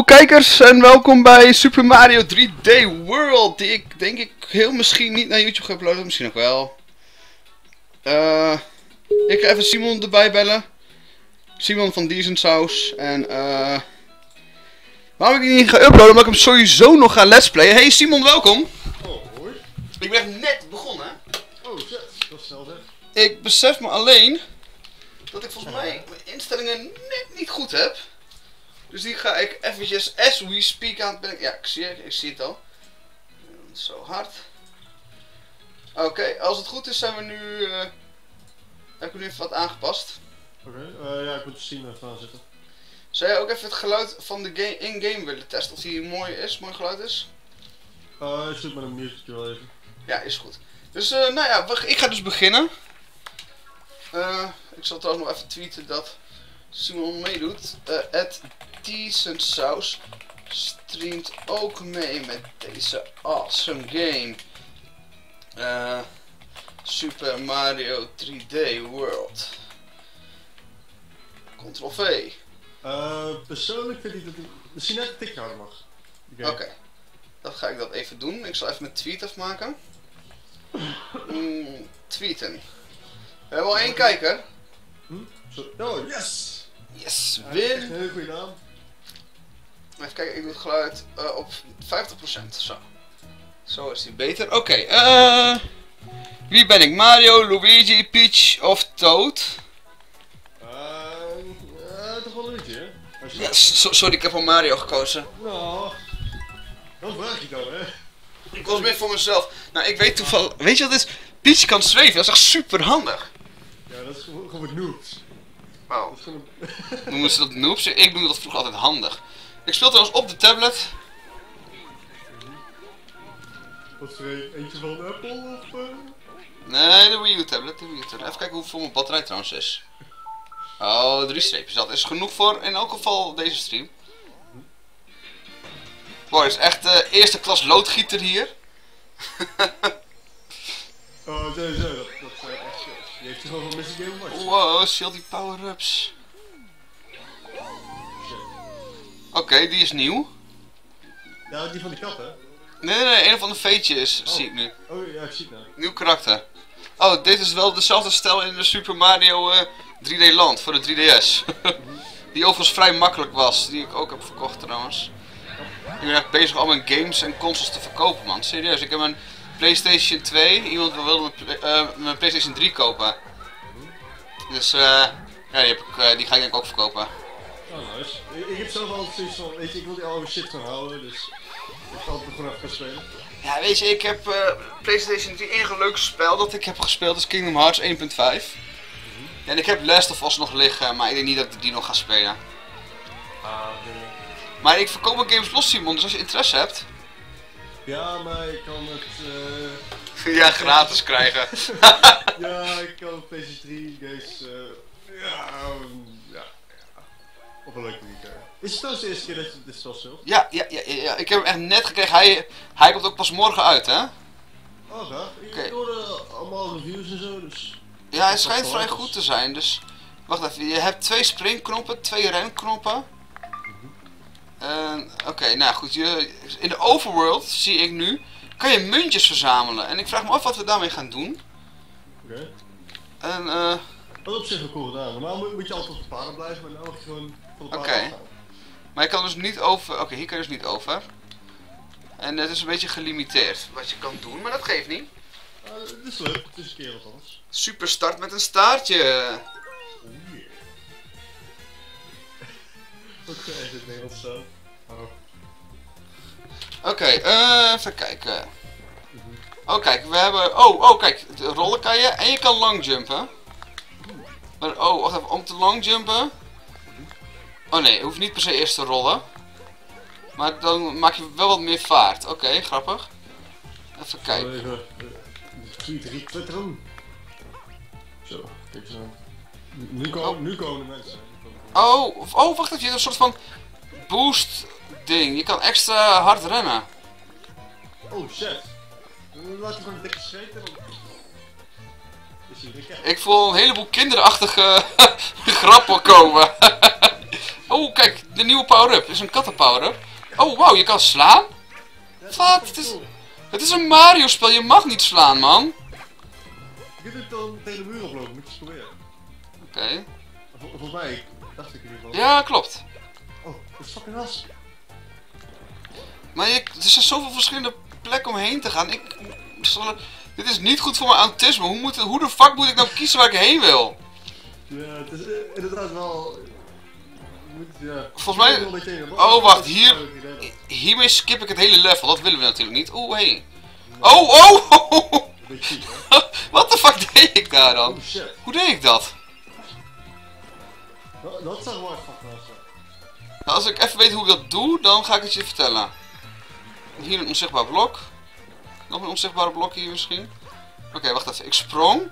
Hallo kijkers en welkom bij Super Mario 3D World, die ik denk ik heel misschien niet naar YouTube ga uploaden, misschien ook wel. Ik ga even Simon erbij bellen. Simon van Decent Sauce. En waarom ik die niet ga uploaden, omdat ik hem sowieso nog ga let's playen. Hey Simon, welkom. Oh, hoi. Ik ben net begonnen. Oh, shit. Dat is snel zeg. Ik besef me alleen dat ik volgens mij mijn instellingen net niet goed heb. Dus die ga ik eventjes as we speak aan het brengen. Ja, ik zie het al. Zo hard. Oké, als het goed is zijn we nu... heb ik nu even wat aangepast. Oké, ja, ik moet de Steam even aanzetten. Zou jij ook even het geluid van de in-game willen testen? Of die mooi geluid is? Ik zit met een muziekje wel even. Ja, is goed. Dus, nou ja, ik ga dus beginnen. Ik zal trouwens nog even tweeten dat Simon meedoet. Decent Sauce streamt ook mee met deze awesome game. Super Mario 3D World. Ctrl-V. Persoonlijk vind ik dat ik misschien net een tikje harder mag. Oké. Dan ga ik dat even doen. Ik zal even mijn tweet afmaken. Tweeten. We hebben al één kijker. Oh, yes! Yes, Echt win! een hele goede naam. Even kijken, ik doe het geluid op 50%. Zo. Zo is die beter. Oké, wie ben ik? Mario, Luigi, Peach of Toad? Toch wel een liedje, hè? Ja, sorry, ik heb voor Mario gekozen. Nou, dan vraag je dan, hè? Ik koos meer voor mezelf. Nou, ik weet toevallig... Weet je wat het is? Peach kan zweven, dat is echt super handig. Ja, dat is gewoon wat noobs. Wow. Dat is gewoon Noemen ze dat noobs? Ik noemde dat vroeger altijd handig. Ik speel trouwens op de tablet. Wat is er eentje van Apple of... Nee, de Wii U tablet. Even kijken hoeveel mijn batterij trouwens is. Oh, 3 streepjes. Dat is genoeg voor in elk geval deze stream. Boy, is echt eerste klas loodgieter hier. Oh, sowieso. Dat is echt shit. Die heeft gewoon van Missing Game Watch. Wow, shield die power-ups. Oké, die is nieuw. Ja, die van die kat, hè? Nee, een of ander veetje is, zie ik nu. Oh, ja, ik zie het nou. Nieuw karakter. Oh, dit is wel dezelfde stijl in de Super Mario 3D Land voor de 3DS. Die overigens vrij makkelijk was, die ik ook heb verkocht trouwens. Ik ben echt bezig al mijn games en consoles te verkopen, man. Serieus, ik heb een PlayStation 2, iemand wilde mijn PlayStation 3 kopen. Dus ja, die ga ik denk ik ook verkopen. Oh, nice. Ik heb zelf altijd zoiets van, weet je, ik wil die oude shit gaan houden, dus ik ga altijd gewoon even gaan spelen. Ja, weet je, ik heb PlayStation 3 enige leuke spel dat ik heb gespeeld is Kingdom Hearts 1.5. Ja, en ik heb Last of Us nog liggen, maar ik denk niet dat ik die nog ga spelen. Maar ik verkoop mijn games los, Simon, dus als je interesse hebt... Ja, maar ik kan het... ja, gratis krijgen. Ja, ik kan PlayStation 3 games... ja, op een leuke manier. Is het trouwens de eerste keer dat je dit spel speelt? Ja, ik heb hem echt net gekregen. Hij komt ook pas morgen uit, hè? Oh, gaaf. Ik hoorde allemaal reviews en zo, dus... Ja, hij schijnt vrij goed te zijn, dus... Wacht even, je hebt 2 springknoppen, 2 renknoppen. Oké, nou goed, in de overworld, zie ik nu, kan je muntjes verzamelen. En ik vraag me af wat we daarmee gaan doen. Oké. En, Dat is op zich wel cool gedaan. Normaal moet je altijd op de paden blijven, maar nu mag je gewoon van de paden Oké. afgaan. Maar je kan dus niet over... Oké, hier kan je dus niet over. En het is een beetje gelimiteerd wat je kan doen, maar dat geeft niet. Het is leuk, het is een keer wat anders. Super start met een staartje. Oh yeah. Oké, is het Nederlands zo? Oh. Oké, even kijken. Oh kijk, we hebben... Oh, kijk, rollen kan je en je kan longjumpen. Maar, oh, wacht even, om te longjumpen... Oh nee, je hoeft niet per se eerst te rollen. Maar dan maak je wel wat meer vaart. Oké, grappig. Even kijken. Even... Tweet twitteren. Zo, kijk eens aan. Nu komen de mensen. Oh, wacht even, je hebt een soort van boost ding. Je kan extra hard rennen. Oh shit. Laat je gewoon een dikke scheet en dan... Ik voel een heleboel kinderachtige grappen komen. Oh, kijk, de nieuwe power-up. is een katten power-up. Oh, wauw, je kan slaan? Wat? Het is een Mario spel, je mag niet slaan, man. Je kunt het dan tegen de muur oplopen, moet je eens proberen. Oké. Volgens mij, dacht ik in ieder geval. Ja, klopt. Oh, dat is fucking ras. Maar er zijn zoveel verschillende plekken om heen te gaan. Dit is niet goed voor mijn autisme. Hoe de fuck moet ik nou kiezen waar ik heen wil? Ja, het is inderdaad wel... Ja. Volgens mij... Oh, wacht. Hiermee skip ik het hele level. Dat willen we natuurlijk niet. Oeh, hé. Hey. Oh! Wat de fuck deed ik daar dan? Hoe deed ik dat? Dat zou wel fucking ras zijn. Nou, als ik even weet hoe ik dat doe, dan ga ik het je vertellen. Hier een onzichtbaar blok. Nog een onzichtbare blok hier misschien. Oké, wacht even. Ik sprong.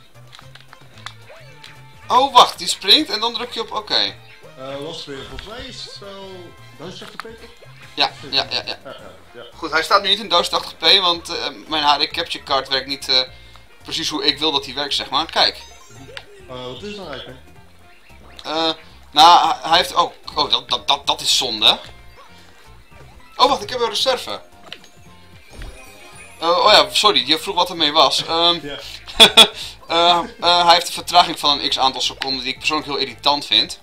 Oh, wacht. Die springt en dan druk je op oké. Losspelen, volgens mij is het wel 1080p. Ja. Goed, hij staat nu niet in 1080p, want mijn HD Capture Card werkt niet precies hoe ik wil dat hij werkt, zeg maar. Kijk. Wat is het dan eigenlijk? Nou, hij heeft... Oh, dat is zonde. Oh, wacht, ik heb een reserve. Oh ja, sorry, je vroeg wat ermee was. Ja. Hij heeft een vertraging van een x aantal seconden die ik persoonlijk heel irritant vind.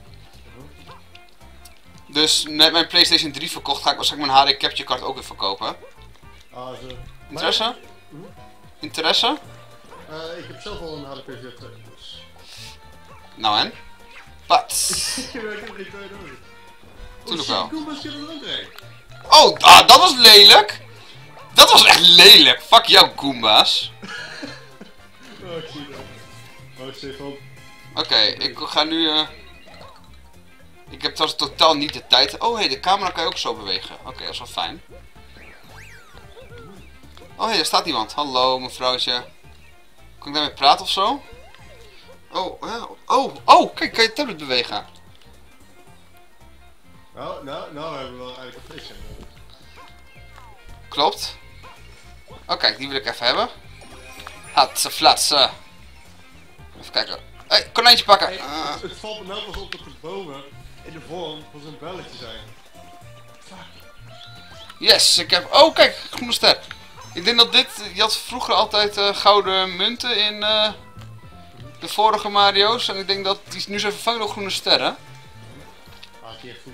Dus net mijn PlayStation 3 verkocht, ga ik waarschijnlijk mijn HD Capture Card ook weer verkopen. Zo. Interesse? Interesse? Ik heb zelf al een HD PCF 2, dus... Nou en? Wat? Ik heb geen twee nodig. Tuurlijk wel. Goombas kunnen er ook rijden. Oh, dat was lelijk! Dat was echt lelijk! Fuck jou, Goombas. Oh, ik zie dat. Oh, ik zie van... Oké, ik ga nu... Ik heb trouwens totaal niet de tijd. Oh hé, de camera kan je ook zo bewegen. Oké, dat is wel fijn. Oh hé, daar staat iemand. Hallo, mevrouwtje. Kan ik daarmee praten of zo? Oh, kijk, kan je tablet bewegen? Nou hebben we wel eigenlijk een flesje. Klopt. Oh kijk, die wil ik even hebben. Hatse flatse. Even kijken. Hé, konijntje pakken. Het valt me nou pas op dat de bomen in de vorm van zo'n belletje zijn. Fuck. Yes, ik heb... Oh kijk, groene ster. Ik denk dat dit... Je had vroeger altijd gouden munten in de vorige Mario's. En ik denk dat die nu zijn vervangen door groene sterren. Die echt goed.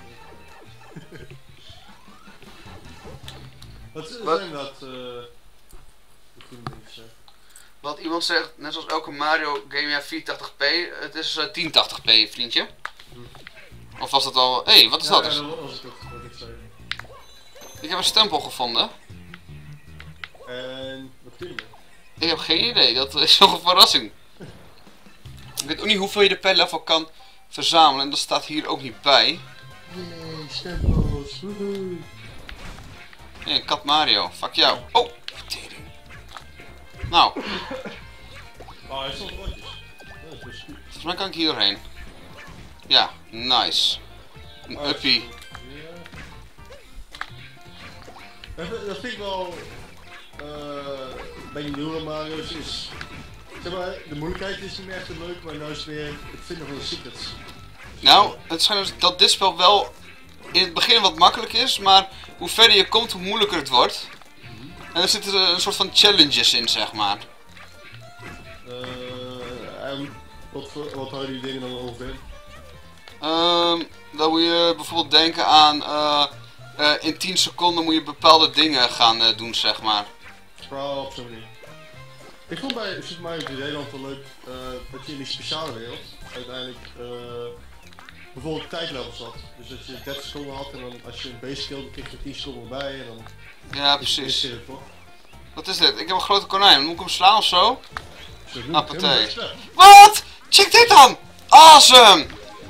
Wat zijn dat? De groene dingetjes. Wat iemand zegt, net zoals elke Mario game, ja 480p. Het is 1080p, vriendje. Of was dat al... Hé, wat is dat dus? Ja, dat was het ook wat ik zei. Ik heb een stempel gevonden. En wat kun je? Ik heb geen idee, dat is nog een verrassing. Ik weet ook niet hoeveel je er per level kan verzamelen en dat staat hier ook niet bij. Nee, stempels, woehoe. Nee, kat Mario, fuck jou. Oh, tering. Nou, Oh, hij stond rotjes. Dat is best goed. volgens mij kan ik hier doorheen. Ja, nice. Een uppie. Ja. Dat vind ik wel... bij die nieuwe Mario's is... Zeg maar, de moeilijkheid is niet meer echt leuk, maar nou is het weer het vinden van de secrets. Nou, het schijnt dus dat dit spel wel in het begin wat makkelijk is, maar hoe verder je komt, hoe moeilijker het wordt. En er zitten een soort van challenges in, zeg maar. En wat houden die dingen dan ongeveer? Dan moet je bijvoorbeeld denken aan in 10 seconden moet je bepaalde dingen gaan doen, zeg maar. Vooral op zo'n manier. Ik vond bij Super Mario 3D Land wel leuk dat je in die speciale wereld uiteindelijk bijvoorbeeld tijdlevels had. Dus dat je 30 seconden had en dan als je een beest kilde kreeg je 10 seconden erbij en dan... Ja, precies. Is het toch? Wat is dit? Ik heb een grote konijn. Moet ik hem slaan of zo? Appetij. Wat? Check dit dan! Awesome!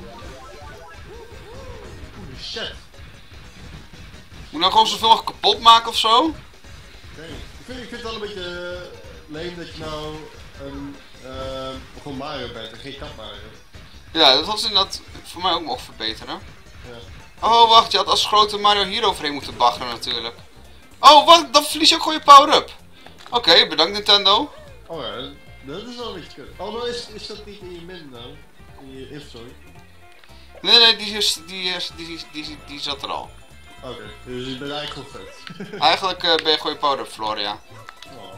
Holy shit. Moet ik nou gewoon zoveel mogelijk kapot maken of zo? Nee. Ik vind het wel een beetje leem dat je nou gewoon Mario bent en geen kat Mario. Ja, dat was inderdaad voor mij ook mogen verbeteren. Ja. Oh, wacht, je had als grote Mario hier overheen moeten baggeren natuurlijk. Oh, wacht, dan verlies je ook gewoon je power-up. Oké, bedankt Nintendo. Oh ja, dat is wel een beetje kut. Oh, maar is dat niet in je min nou? In je inventory? Nee, die zat er al. Oké, dus je bent eigenlijk gewoon vet. Eigenlijk ben je gewoon je power-up floor, ja. Oh.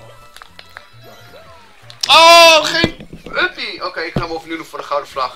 Oh, geen uppie! Oké, ik ga hem overnieuw doen voor de gouden vlag.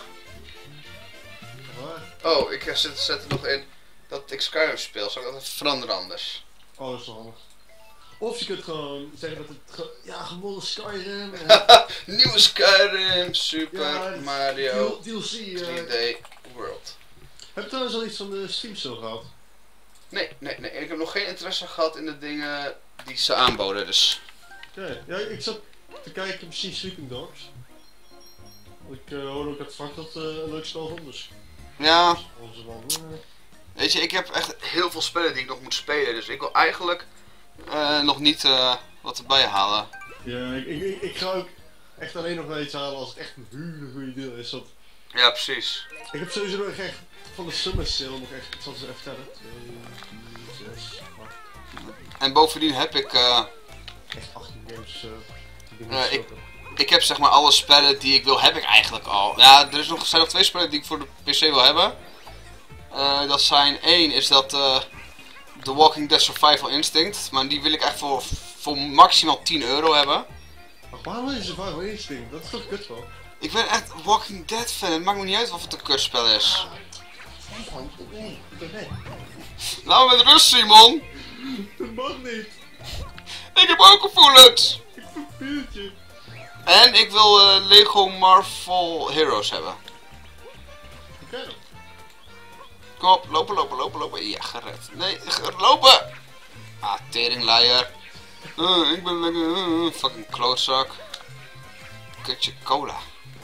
Waar? Oh, ik zet er nog in dat ik Skyrim speel. Zal ik dat even veranderen anders? Oh, dat is wel handig. Of je kunt gewoon zeggen dat het ja, gewonnen Skyrim. Nieuwe Skyrim, Super Ja, Mario DLC. 3D World. Heb je trouwens al iets van de Steam sale gehad? Nee. Ik heb nog geen interesse gehad in de dingen die ze aanboden, dus. Oké, ja, ik zat te kijken, misschien Sleeping Dogs. Ik hoorde ook dat Frank dat een leuk spel vond, dus. Ja, Onze man, weet je, ik heb echt heel veel spellen die ik nog moet spelen, dus ik wil eigenlijk nog niet wat erbij halen. Ja, ik ga ook echt alleen nog wel iets halen als het echt een hele goede deal is. Want Ja, precies. ik heb sowieso nog echt van de Summer Sale nog echt, ik zal ze even tellen. 2, 4, 6, 8. En bovendien heb ik, Echt 18 games die ik heb zeg maar alle spellen die ik wil, heb ik eigenlijk al. Ja, er zijn nog 2 spellen die ik voor de PC wil hebben. Dat zijn, één is dat The Walking Dead Survival Instinct, maar die wil ik echt voor maximaal 10 euro hebben. Maar waarom wil je Survival Instinct? Dat is toch kut wel? Ik ben echt Walking Dead fan, het maakt me niet uit wat het een kutspel is. Nee, Laat me met rust, Simon! dat mag niet. Ik heb ook gevoelens! Ik verveelt je. En ik wil Lego Marvel Heroes hebben. Oké dan. Kom op, lopen. Ja, gered. Nee, lopen! Ah, teringleier. Ik ben lekker, fucking klootzak. Kutje cola.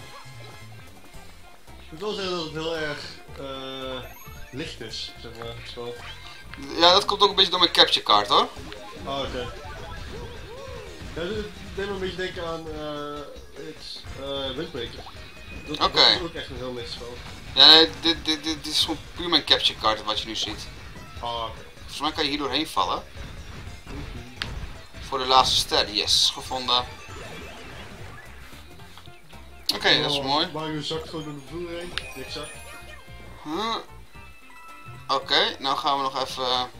Ik moet wel zeggen dat het heel erg licht is, zeg maar, het spel. Ja, dat komt ook een beetje door mijn capture card, hoor. Ah, oké. Ja, dit deed me een beetje denken aan Wind Waker. Dat is ook echt een heel licht spel. Ja, nee, dit is gewoon puur mijn capture card wat je nu ziet. Ah, oké. Volgens mij kan je hier doorheen vallen. Voor de laatste ster, yes, gevonden. Oké, dat is mooi. Mario zakt gewoon door de vloer heen. Exact. Oké, nou gaan we nog even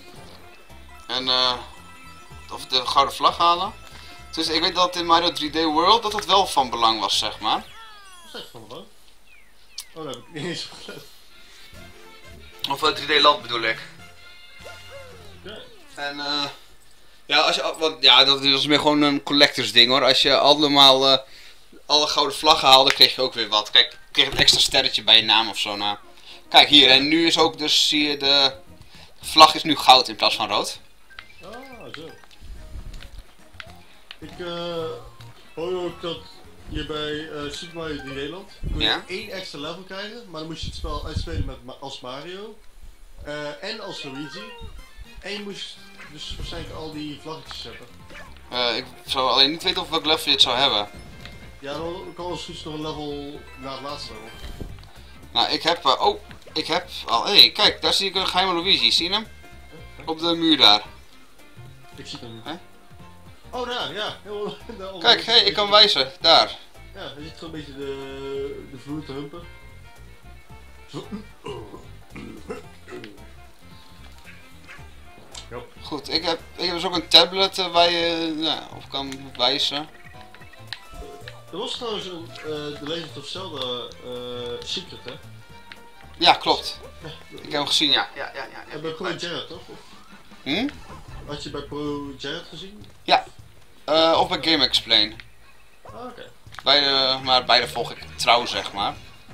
of de gouden vlag halen. Dus ik weet dat in Mario 3D World dat wel van belang was, zeg maar. Dat is echt van belang. Oh, dat heb ik niet eens gelet. Of 3D Land bedoel ik. Ja. En ja, want ja, dat is meer gewoon een collectors ding hoor. Als je allemaal alle gouden vlaggen haalde, kreeg je ook weer wat. Kijk, ik kreeg een extra sterretje bij je naam of zo. Nou. Kijk hier, en nu is ook dus, zie je, de vlag is nu goud in plaats van rood. Ah, zo. Ik hoor ook dat je bij Super Mario 3D Land kon je 1 extra level krijgen, maar dan moest je het spel uitspelen met, als Mario en als Luigi. En je moest dus waarschijnlijk al die vlaggetjes hebben. Ik zou alleen niet weten of welk level je het zou hebben. Ja, dan kan als goed nog een level naar het laatste level. Nou, ik heb al, hé, kijk, daar zie ik een geheime Luigi, zie je hem? Op de muur daar. Ik zie hem niet. Hè? Oh, daar, ja. Kijk, hé, ik kan wijzen, daar. Ja, hij zit gewoon een beetje de vloer te humpen. Zo. Goed, ik heb dus ook een tablet waar je op kan wijzen. Er was trouwens een The Legend of Zelda Secret, hè? Ja, klopt. Ik heb hem gezien, ja. Ja. En bij Pro Jared, toch? Hm? Had je bij Pro Jared gezien? Ja. Of bij Game Explain. Ah, oké. Maar beide volg ik trouw, zeg maar.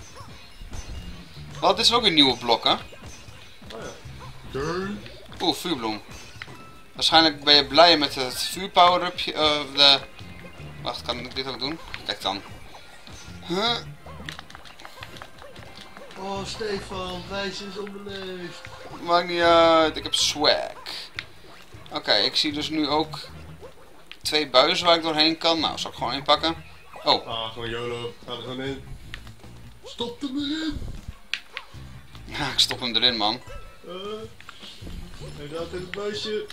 Wat, dit is ook een nieuwe blok, hè? Oh ja. Oeh, vuurbloem. Waarschijnlijk ben je blij met het vuurpower-upje. Wacht, kan ik dit ook doen? Kijk dan. Huh? Oh, Stefan, wijs is onbeleefd. Maakt niet uit, ik heb swag. Oké, ik zie dus nu ook 2 buizen waar ik doorheen kan. Nou, zal ik gewoon inpakken. Oh. Ah, gewoon YOLO. Ga er gewoon in. Stop hem erin! Ja, ik stop hem erin, man. Hij gaat in het buisje.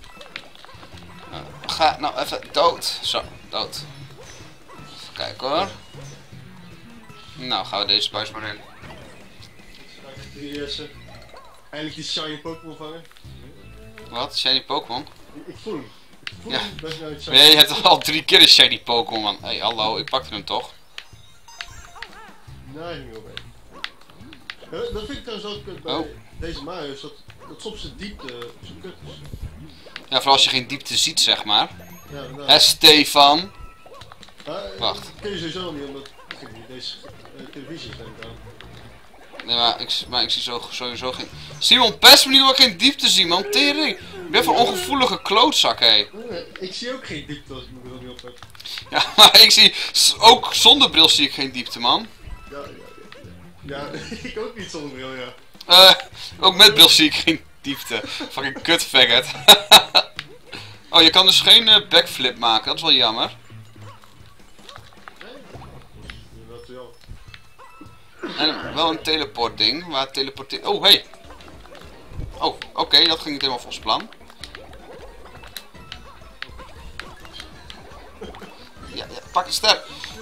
Ga nou even dood. Zo, dood. Even kijken hoor. Nou, gaan we deze buis maar in. 3DS'en. Eindelijk die shiny Pokémon vangen. Wat? Shiny Pokémon? Ik voel hem. Ik voel Ja. hem best wel iets shiny. Nee, je hebt al 3 keer een shiny Pokémon, man. Hé, hallo, ik pakte hem toch? Nee, niet meer mee. Dat vind ik trouwens ook bij deze Mario's, dat soms de diepte zo kut is. Ja, vooral als je geen diepte ziet, zeg maar. Ja, nou. Hé, Stefan? Wacht. Dat kun je sowieso niet, omdat deze televisie is denk ik aan. Nee, maar ik zie sowieso geen... Simon, pest me niet door ik geen diepte zie, man. Tering. Ik ben van ongevoelige klootzak, hé. Ik zie ook geen diepte als ik mijn bril niet op heb. Ja, maar ik zie... Ook zonder bril zie ik geen diepte, man. Ja, ik ook niet zonder bril, ja. Ook met bril zie ik geen diepte. Fucking kut faggot. Oh, je kan dus geen backflip maken, dat is wel jammer. Dat wel. En wel een teleport ding, waar teleporteer... Oh, hey. Oh, oké, dat ging niet helemaal volgens plan. Ja, pak een ster.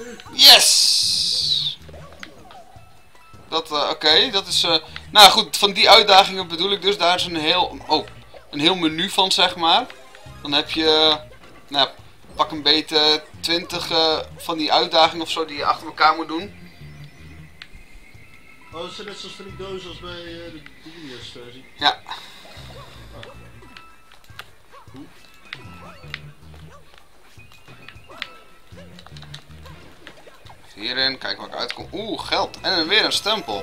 Yes! Dat, oké, dat is... Nou goed, van die uitdagingen bedoel ik dus, daar is een heel menu van, zeg maar. Dan heb je... Nou, pak een beetje 20 van die uitdagingen of zo die je achter elkaar moet doen. Oh, dat zijn net zoals van die dozen als bij de 3DS versie. Ja. Hierin, kijk waar ik uitkom. Oeh, geld. En weer een stempel.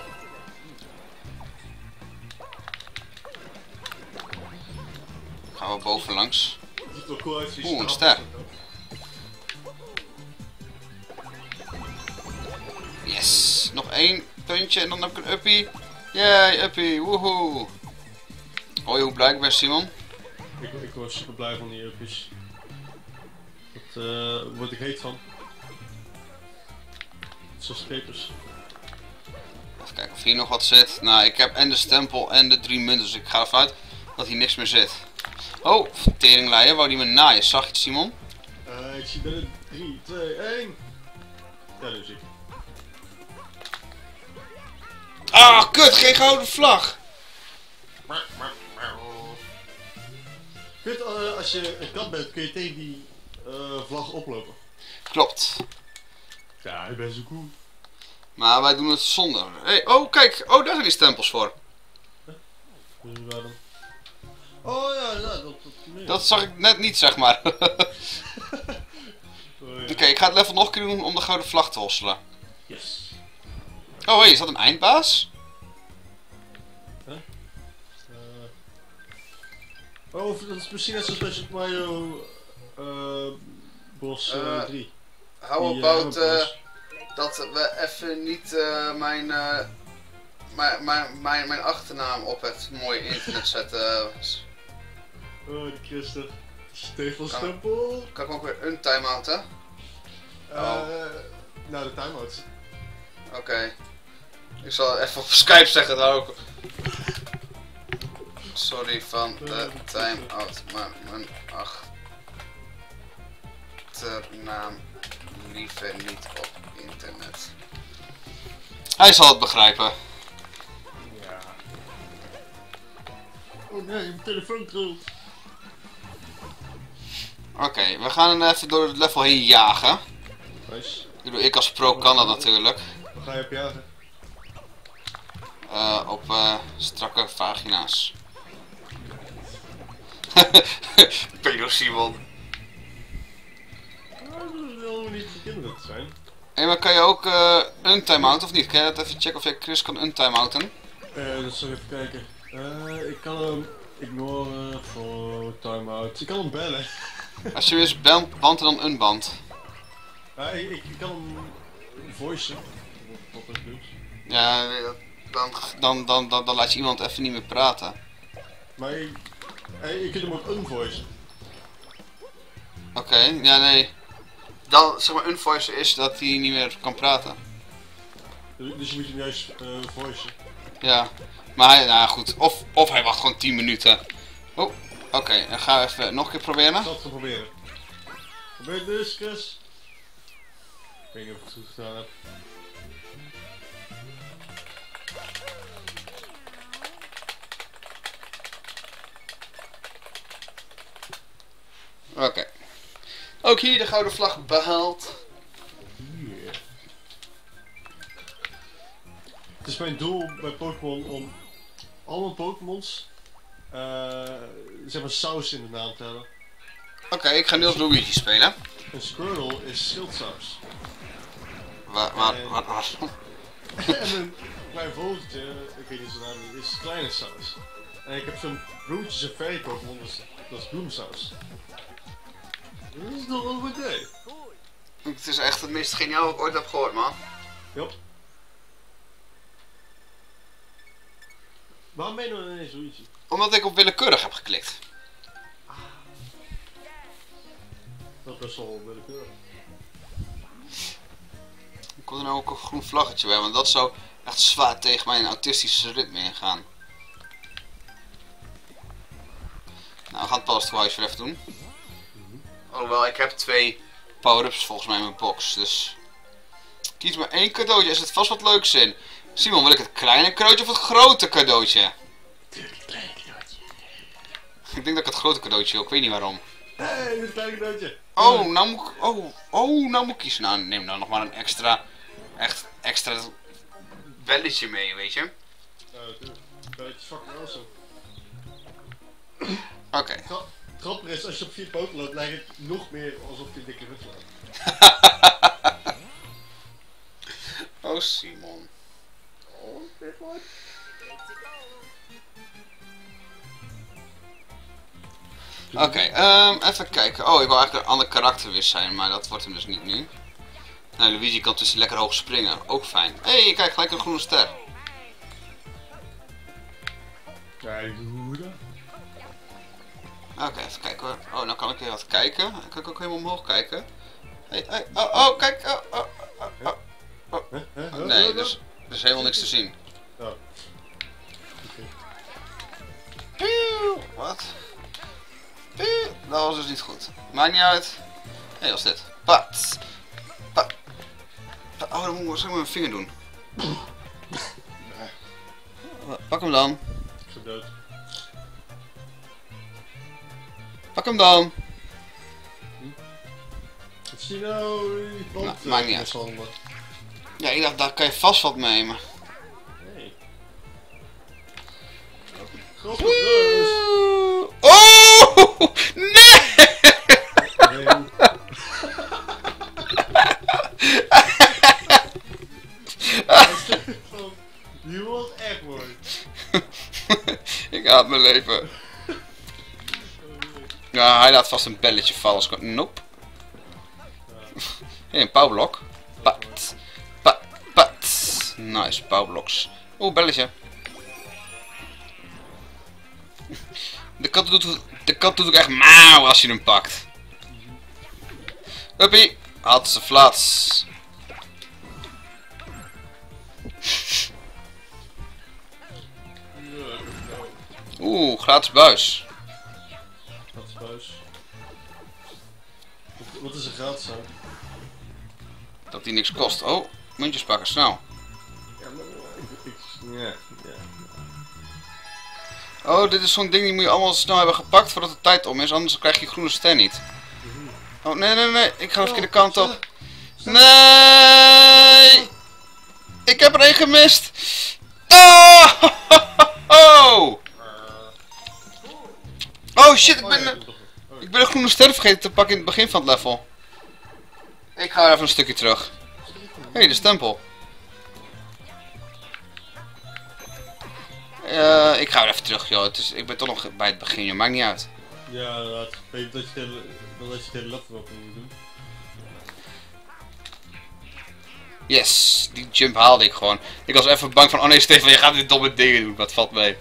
Gaan we bovenlangs. Ziet er wel cool uit. Oeh, een ster. Yes. Nog 1 puntje en dan heb ik een uppie. Yay, uppie. Woehoe. Hoi, hoe blij ik ben, Simon. Ik word super blij van die uppies. Daar word ik heet van. Zoals pepers. Even kijken of hier nog wat zit. Nou, ik heb en de stempel en de 3 munten, dus ik ga ervan uit dat hier niks meer zit. Oh, teringleier, wou die me naaien. Zag je het, Simon? Ik zie binnen 3, 2, 1. Ja, nu zie ik. Ah, kut, geen gouden vlag. Als je een kat bent, kun je tegen die vlag oplopen. Klopt. Ja, ik ben zo cool. Maar wij doen het zonder. Hey, oh, kijk. Oh, daar zijn die stempels voor. Oh ja, Dat zag ik net niet, zeg maar. Oké, ik ga het level nog een keer doen om de gouden vlag te hosselen. Yes. Oh, hey, is dat een eindbaas? Oh, dat is misschien net zoals bij Super Mario Bros 3. How about dat we even niet mijn achternaam op het mooie internet zetten. Oh, die Christen. Stevelstempel. Kan ik ook weer een time-outen? Nou, de time-outs. Oké. Ik zal even op Skype zeggen dan ook. Sorry van de time-out, maar mijn achternaam liever niet op internet. Hij zal het begrijpen. Ja. Oh nee, mijn telefoon trilt. Oké, we gaan even door het level heen jagen. Nice. Ik bedoel, ik als pro kan dat natuurlijk. Waar ga je op jagen? Op strakke vagina's. Pedo Simon. Dat wil niet voor kinderen te zijn. Hé, maar kan je ook een time-out of niet? Kan je dat even checken of jij Chris kan een time-outen? Dat zal ik even kijken. Ik kan hem ignoren voor time-out. Ik kan hem bellen. Als je weer band en dan unband. Ik kan hem voicen. Tot het lukt. Ja, dan laat je iemand even niet meer praten. Maar je kunt hem ook unvoicen. Oké, ja nee. Dan, zeg maar, unvoicen is dat hij niet meer kan praten. Dus je moet hem juist voicen. Ja, maar hij, nou goed, of hij wacht gewoon 10 minuten. Oh, oké, dan gaan we even nog een keer proberen. Ik zal het gaan proberen. Probeer het dus, Chris. Ik weet niet of ik het goed gedaan heb. Oké. Ook hier de gouden vlag behaald. Yeah. Het is mijn doel bij Pokémon om al mijn Pokémons zeg maar saus in de naam te hebben. Oké, ik ga nu als Luigi spelen. Een Squirtle is schildsaus. Wat? En een klein vogeltje, ik weet niet zijn naam, is kleine saus. En ik heb zo'n bloemetjes en fairy Pokémon, dat is bloemsaus. Dat is toch wel een goed idee. Het is echt het meest geniaal wat ik ooit heb gehoord, man. Jop. Waarom ben je nou ineens Luigi? Omdat ik op willekeurig heb geklikt. Dat is best wel willekeurig. Komt er nou ook een groen vlaggetje bij, want dat zou echt zwaar tegen mijn autistische ritme ingaan. Nou, we gaan het Palace to Huis weer even doen. Alhoewel, ik heb 2 power-ups volgens mij in mijn box, dus... Kies maar 1 cadeautje, er zit vast wat leuks in. Simon, wil ik het kleine cadeautje of het grote cadeautje? Tuurlijk, het kleine cadeautje. Ik denk dat ik het grote cadeautje wil, ik weet niet waarom. Hey, dit kleine cadeautje. Oh, nou moet ik... nou moet ik kiezen. Nou, neem dan nog maar een extra... extra belletje mee, weet je. Ja, natuurlijk. Belletjes fucking awesome. Oké. Grappig is, als je op 4 poten loopt, lijkt het nog meer alsof je een dikke rug loopt. Oh, Simon. Oh, dit wordt. Oké, even kijken. Oh, ik wil eigenlijk een ander karakter weer zijn, maar dat wordt hem dus niet nu. Nou, Luigi kan tussen lekker hoog springen. Ook fijn. Hé, hey, kijk, gelijk een groene ster. Kijk hoe dan. Oké, even kijken hoor. Oh, nou kan ik weer wat kijken. Dan kan ik ook helemaal omhoog kijken. Hey, oh, kijk. Oh. Nee, dus er is helemaal niks te zien. Oh. Okay. Wat? Dat was dus niet goed. Maakt niet uit. Hé, wat is dit? Pat. Oh, dan moet ik met mijn vinger doen. Pak hem dan. Ik ben dood. Pak hem dan. Wat zie je nou? Die plant, Nou, maakt niet uit. mishandelen. Ja, ik dacht, daar kan je vast wat mee, maar... Nee. Grote bus. Oh! Nee! Nee. Die wordt echt mooi. Ik haat mijn leven. Ja, hij laat vast een belletje vallen. Nope. Hey, een powerblok. Pat. Nice, powerblocks. Oeh, belletje. De kat doet ook echt mauw als je hem pakt. Uppie, had ze flats. Oeh, gratis buis. Gratis buis. Wat is er gratis aan? Dat die niks kost. Oh, muntjes pakken, snel. Ja, maar ja. Oh, dit is zo'n ding die moet je allemaal snel hebben gepakt voordat de tijd om is, anders krijg je groene ster niet. Oh, nee, ik ga de verkeerde kant op. Nee! Ik heb er één gemist! Oh! Oh shit, ik ben een groene ster vergeten te pakken in het begin van het level. Ik ga even een stukje terug. Hé, hey, de stempel. Ik ga weer even terug, joh. Ik ben toch nog bij het begin, joh. Maakt niet uit. Ja, inderdaad. Weet dat je het hele level op moet doen. Yes, die jump haalde ik gewoon. Ik was even bang van, oh nee Stefan, je gaat dit domme dingen doen. Wat valt mee?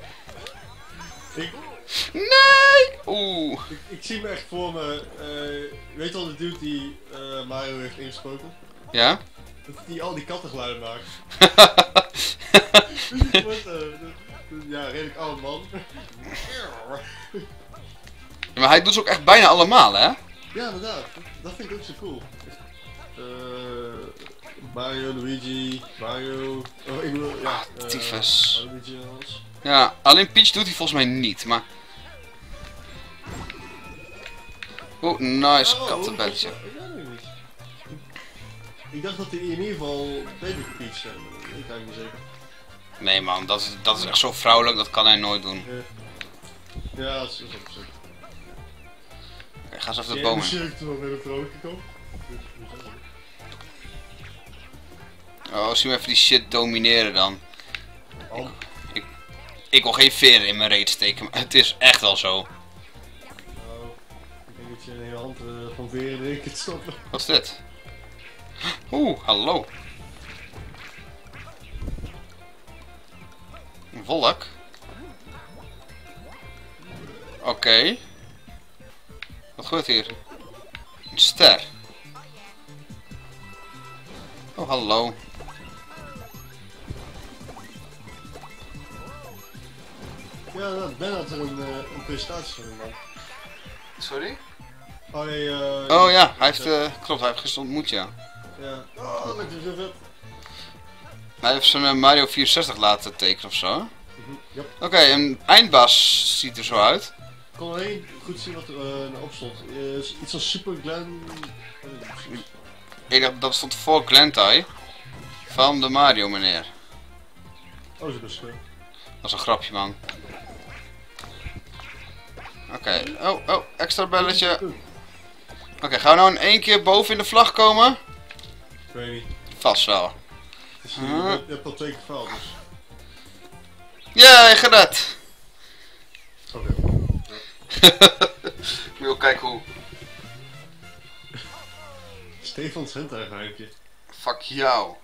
Nee! Oeh. Ik zie me echt voor me, weet je al de dude die Mario heeft ingesproken? Ja? Dat die al die kattengeluiden maakt. Ja, redelijk oude man. Ja, maar hij doet ze ook echt bijna allemaal, hè? Ja, inderdaad. Dat vind ik ook zo cool. Mario, Luigi, Mario... Oh, ik bedoel, ja. Tyfus. Luigi en alles. Ja, alleen Peach doet hij volgens mij niet, maar... Oeh, nice Oh, kattenbelletje. ik weet het niet. Ik dacht dat hij in ieder geval Baby Peach zijn, maar dat weet ik eigenlijk niet zeker. Nee man, dat is echt zo vrouwelijk, dat kan hij nooit doen. Ja, dat is ook zeker. Oké, ga eens even de boom in. cirkel toen nog weer een vrolijke kant. Oh, zie maar even die shit domineren dan. Oh. Ik wil geen veren in mijn reet steken, maar het is echt wel zo. Nou, ik denk dat je in je hand van veren erin kunt stoppen. Wat is dit? Oeh, hallo. Een wolk. Oké. Wat gebeurt hier? Een ster. Oh, hallo. Ja, nou, Ben had er een presentatie van gemaakt. Sorry? Oh nee, Oh ja, hij heeft, klopt, hij heeft gisteren ontmoet, ja. Ja. Oh, dat lijkt me zo vet. Hij heeft zijn Mario 64 laten tekenen of zo. Yep. Oké, een eindbaas ziet er zo uit. Ik kon alleen goed zien wat er op stond. Iets als Super Glen. Ik dacht, dat stond voor Glentai. Van de Mario meneer. Oh, ze best goed. Dat is een grapje, man. Oké, oh, extra belletje. Oké, gaan we nou in één keer boven in de vlag komen? Ik weet niet. Vast wel. Dus je hebt al 2 keer gefaald, dus. Yay, gered! Oké. Ik wil kijken hoe. Stefans hentai-geheimtje. Fuck jou.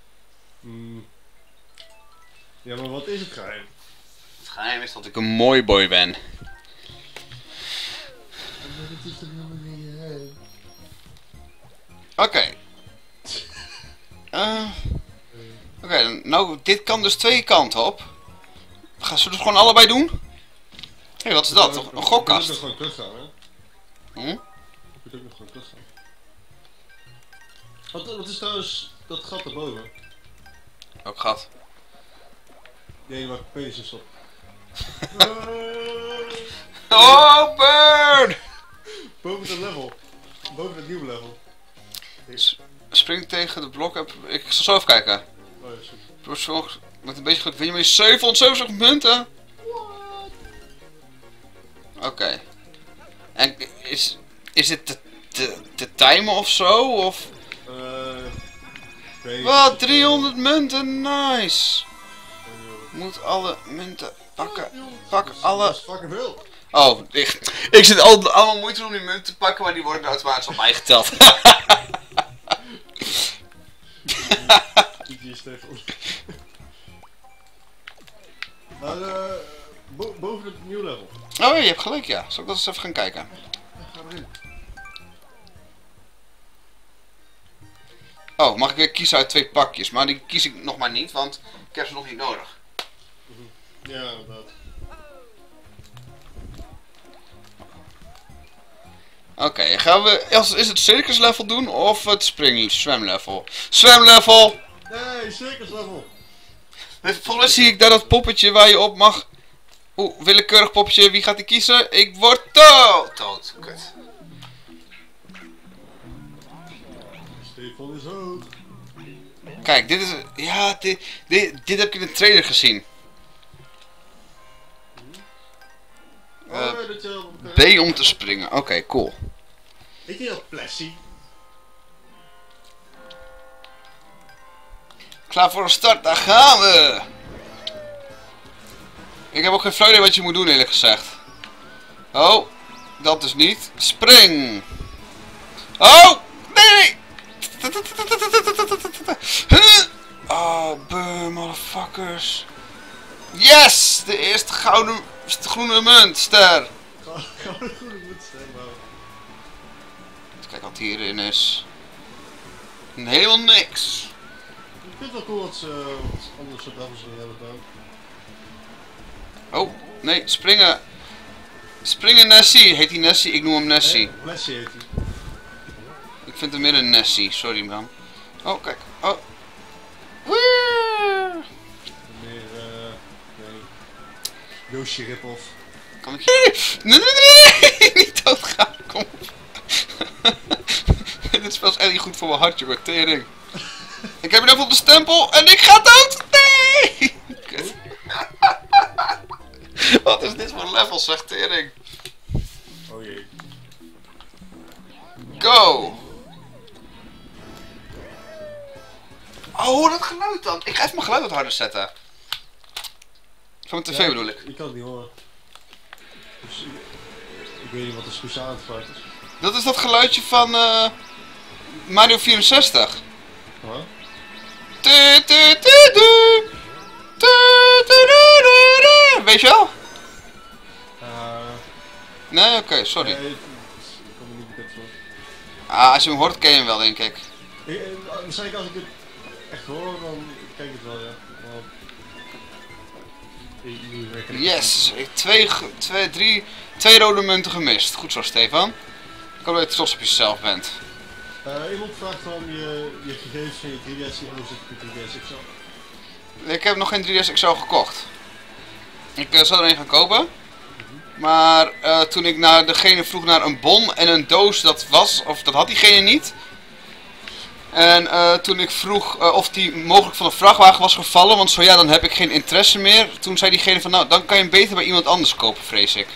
Ja, maar wat is het geheim? Het geheim is dat ik een mooi boy ben. Oké. Oké, nou, dit kan dus twee kanten op. Gaan ze dus gewoon allebei doen? Hé, wat is dat? Een Je kunt gokkast? ook gewoon teruggaan, hè? Hm? Je kunt ook nog gewoon teruggaan. Wat is trouwens dat gat erboven? Ook gat. Nee, waar ik penis in stop. Oh, bird! Boven het level. Boven het nieuwe level. Spring tegen de blok. Ik zal zo even kijken. Oh ja, super. Verzorg met een beetje geluk win je maar 770 munten. Oké. En is het te timen of zo? Of? weet Wat? niet. 300 munten, nice. Moet alle munten pakken. Pak alle. Dat is fucking veel. Oh, ik zit allemaal moeite om die munten te pakken, maar die worden automatisch op mij geteld. GG Stefan. Maar boven het nieuwe level. Oh, je hebt gelijk, ja. Zal ik dat eens even gaan kijken? Ja, ga erin. Oh, mag ik weer kiezen uit 2 pakjes? Maar die kies ik nog maar niet, want ik heb ze nog niet nodig. Ja, inderdaad. Oké, gaan we... Is het circus level doen of het zwemlevel? Zwemlevel! Nee, circus level. Volgens mij zie ik daar dat poppetje waar je op mag. Oeh, willekeurig poppetje, wie gaat die kiezen? Ik word dood! Kut. Stefan is hoog. Kijk, dit is... Ja, dit heb ik in de trailer gezien. Dat je op elkaar... B om te springen. Oké, cool. Ik denk dat Plessie. Klaar voor een start, daar gaan we! Ik heb ook geen flauw idee wat je moet doen, eerlijk gezegd. Oh, dat is niet. Spring! Oh! Nee! Oh, burn, motherfuckers. Yes! De eerste groene munt, ster. Gaan we goed moeten stemmen. Kijk wat hierin is. Helemaal niks. Ik vind het wel cool dat ze wat andere soort levels erin hebben gedaan. Oh, nee, springen. Springen Nessie. Heet die Nessie? Ik noem hem Nessie. Plessie heet hij. Ik vind hem meer een Nessie. Sorry man. Oh, kijk. Oh. Wee! Meer, nee. Yoshi rip-off. Kan ik hier? Nee, nee, nee, nee. Niet doodgaan. Kom op. wel hard, jongen, tering. Ik heb hier op de stempel en ik ga dood! Nee! Kut. Wat is dit voor level, zeg tering? Oh jee. Go! Oh, hoor dat geluid dan. Ik ga even mijn geluid wat harder zetten. Van mijn tv bedoel ik. Ik kan het niet horen. Dus ik weet niet wat er speciaal aan het geluid is. Dat is dat geluidje van Mario 64. Huh? Weet je wel? Uh, Nee, oké, sorry. Nee, ik kan me niet bekend voor. Ah, als je hem hoort ken je hem wel, denk ik. Waarschijnlijk als ik het echt hoor, dan kijk ik het wel, ja. Yes, twee rode munten gemist. Goed zo, Stefan. Ik hoop dat je trots op jezelf bent. Iemand vraagt waarom je gegevens van je 3DS niet overzet op je 3DS XL. Ik heb nog geen 3DS XL gekocht. Ik zou er een gaan kopen. Maar toen ik naar degene vroeg naar een bon en een doos, dat had diegene niet. En toen ik vroeg of die mogelijk van een vrachtwagen was gevallen, want zo ja, dan heb ik geen interesse meer. Toen zei diegene van, nou, dan kan je hem beter bij iemand anders kopen, vrees ik.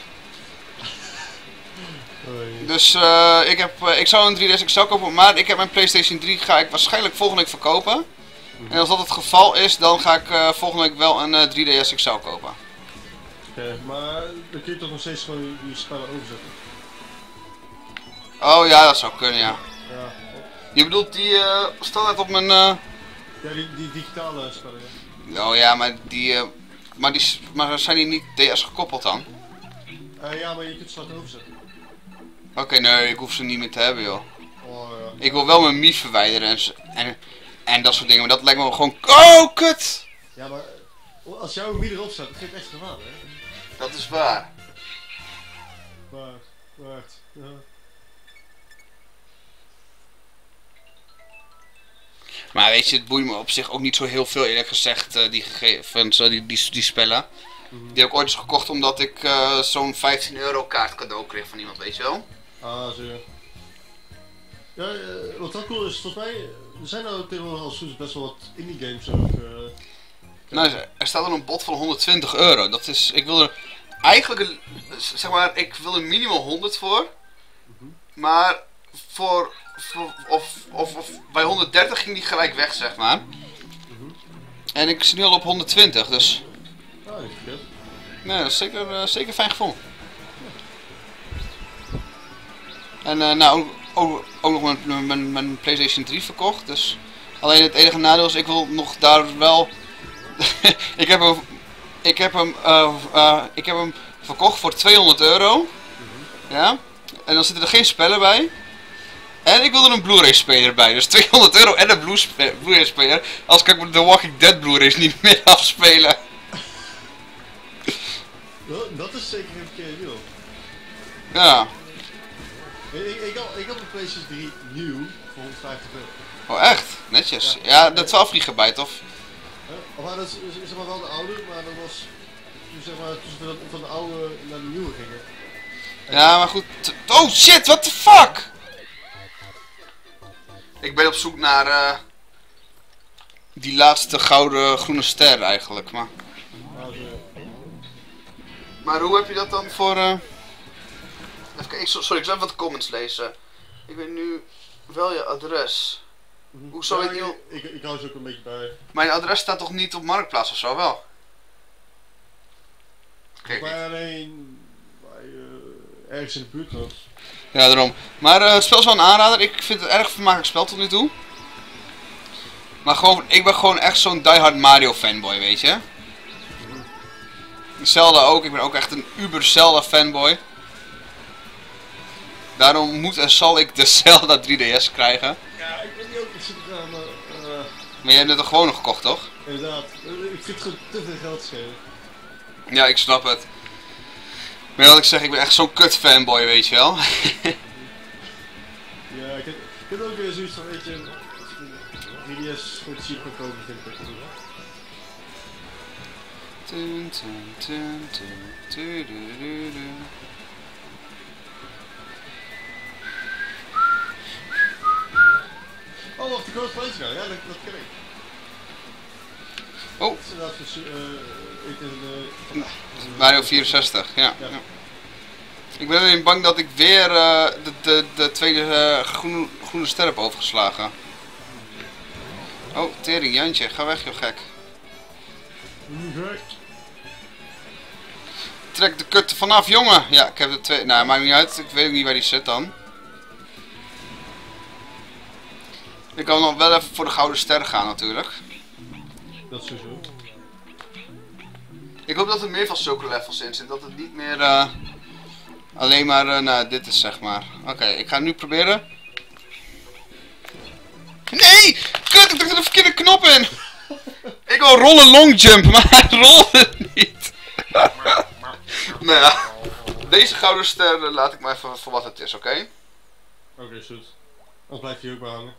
Dus ik zou een 3DS XL kopen, maar ik heb mijn PlayStation 3 ga ik waarschijnlijk volgende week verkopen. En als dat het geval is, dan ga ik volgende week wel een 3DS XL kopen. Oké, maar dan kun je toch nog steeds gewoon die spellen overzetten? Oh ja, dat zou kunnen, ja. Ja. Je bedoelt die standaard op mijn... Ja, die digitale spellen, ja. Oh ja, maar zijn die niet DS gekoppeld dan? Ja, maar je kunt ze laten overzetten. Oké, nee, ik hoef ze niet meer te hebben, joh. Oh ja. Ik wil wel mijn Mii verwijderen en dat soort dingen, maar dat lijkt me gewoon... Oh, kut! Ja, maar als jouw Mii erop staat, dat geeft extra waarde, hè? Dat is waar. Wacht. Ja. Maar weet je, het boeit me op zich ook niet zo heel veel, eerlijk gezegd, die gegevens, die spellen. Die heb ik ooit eens gekocht omdat ik zo'n 15 euro kaart cadeau kreeg van iemand, weet je wel? Ah, zo ja. Ja, wat wel cool is, volgens mij, er zijn nou tegenwoordig al soms best wel wat indie games ook. Nou, er staat er een bod van 120 euro. Dat is, ik wil er eigenlijk, zeg maar, ik wil er minimaal 100 voor. Maar of bij 130 ging die gelijk weg, zeg maar. En ik zit nu al op 120, dus... Ah, niet verkeerd. Nee, dat is zeker fijn gevonden. En nou, ook nog mijn PlayStation 3 verkocht, dus... Alleen het enige nadeel is, ik wil nog daar wel... ik heb hem verkocht voor 200 euro. Ja. En dan zitten er geen spellen bij. En ik wil er een Blu-ray speler bij. Dus 200 euro en een Blu-ray speler. Als kan ik de Walking Dead Blu-rays niet meer afspelen. Dat is zeker een verkeerde deal. Ja. Ik had een PlayStation 3 nieuw voor 150 euro. Oh echt? Netjes. Ja, de 12 gigabyte of... Maar dat is zeg maar wel de oude, maar dat was zeg maar, toen we van de oude naar de nieuwe gingen. Ja, maar goed. Oh shit, what the fuck? Ik ben op zoek naar die laatste gouden groene ster eigenlijk, maar... Maar hoe heb je dat dan voor... Even kijken, sorry, ik zal even wat comments lezen. Ik weet nu wel je adres. Hoe zou ja, ik ik hou ze ook een beetje bij. Mijn adres staat toch niet op Marktplaats of zo, wel? Kijk, bij alleen ergens in de buurt nog. ja, daarom. Maar het spel is wel een aanrader. Ik vind het erg vermakelijk spel tot nu toe. Maar gewoon, ik ben gewoon echt zo'n diehard Mario fanboy, weet je. Zelda ook. Ik ben ook echt een uber Zelda fanboy. Daarom moet en zal ik de Zelda 3DS krijgen. Ja, ik weet niet ook, ik zit er aan, Maar jij hebt het er gewoon nog gekocht, toch? inderdaad. Ik vind het gewoon te veel geld schelen. Ja, ik snap het. Maar wat ik zeg, ik ben echt zo'n kut fanboy, weet je wel. Ja, ik heb ook weer zoiets van, weet je, 3DS gewoon cheap kan kopen, vind ik ook. Tun, tun, tun, tun, tudududu. Cross Plains nou, ja, dat ken ik. Oh. Dat is inderdaad van Mario 64, ja. Ik ben alleen bang dat ik weer de tweede groene ster heb overgeslagen. Oh, tering, Jantje, ga weg joh gek. Trek de kut er vanaf, jongen! Ja, ik heb de twee... Nou, maakt niet uit. Ik weet ook niet waar die zit dan. Ik kan nog wel even voor de gouden ster gaan natuurlijk. Dat is sowieso. Ik hoop dat er meer van zulke levels in zit. Dat het niet meer alleen maar nou, dit is zeg maar. Oké, ik ga het nu proberen. Nee! Kut, ik drukte de verkeerde knop in! Ik wil rollen long jump, maar hij rolde niet. Nou ja, deze gouden ster laat ik maar even voor wat het is, oké? Oké, is goed. Anders blijft hij ook maar hangen.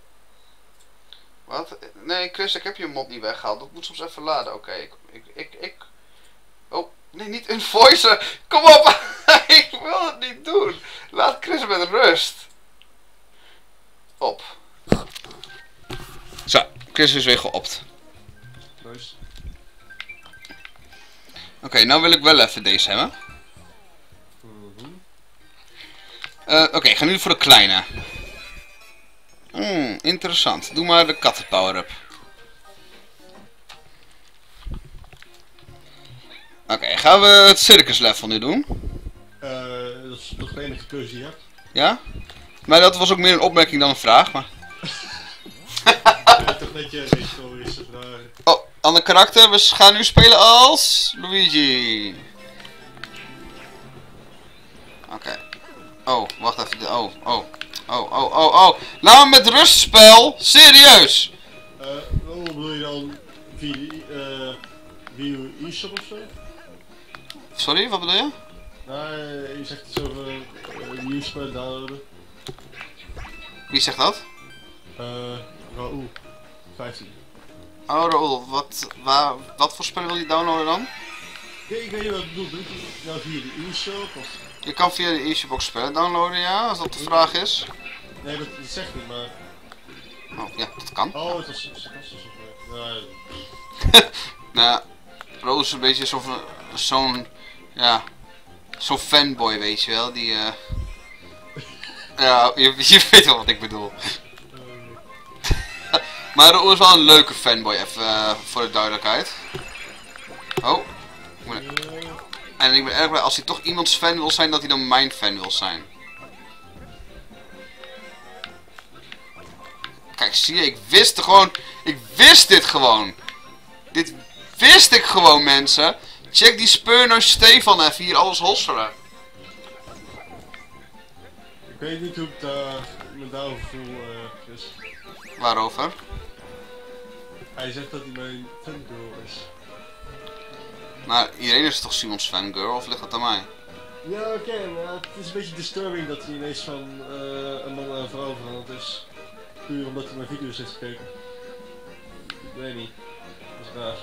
Wat? Nee, Chris, ik heb je mod niet weggehaald. Dat moet soms even laden. Oké, ik... Oh, nee, niet unvoicen. Kom op! Ik wil het niet doen. Laat Chris met rust. Op. Zo, Chris is weer geopt. Nice. Oké, nou wil ik wel even deze hebben. Oké, ik ga nu voor de kleine. Interessant. Doe maar de katten power-up. Oké, gaan we het circus level nu doen? Dat is toch de enige keuze die je hebt. Ja? Maar dat was ook meer een opmerking dan een vraag, maar... Ja, toch net je historische vragen. Oh, ander karakter. We gaan nu spelen als... Luigi. Oké. Oh, wacht even. Oh. Laat me met rust, spel. Serieus. Wat bedoel je dan via Wii U eShop ofzo? Sorry, wat bedoel je? Nou, je zegt iets over Wii U spelen downloaden. Wie zegt dat? Raoul. 15. Oh, Raoul, wat voor spellen wil je downloaden dan? Ik weet niet wat ik bedoel. Doe je nou via de eShop of... Je kan via de eShop ook spellen downloaden, ja, als dat de vraag is. Nee, dat zegt niet, maar... Oh, ja, dat kan. Oh, het was nou, Nou, Raoul is een beetje zo'n fanboy, weet je wel, die ja, je weet wel wat ik bedoel. Maar Raoul is wel een leuke fanboy, even voor de duidelijkheid. Oh. En ik ben erg blij als hij toch iemands fan wil zijn, dat hij dan mijn fan wil zijn. Kijk, zie je, ik wist dit gewoon. Dit wist ik gewoon, mensen. Check die speurneus Stefan even hier alles hosselen. ik weet niet hoe ik me daarover voel, Chris. Waarover? Hij zegt dat hij mijn fangirl is. Maar iedereen is toch Simons fangirl, of ligt dat aan mij? Ja, oké, maar het is een beetje disturbing dat hij ineens van een man naar een vrouw veranderd is. Puur omdat hij mijn video's heeft gekeken. Ik weet niet. Dat is raar.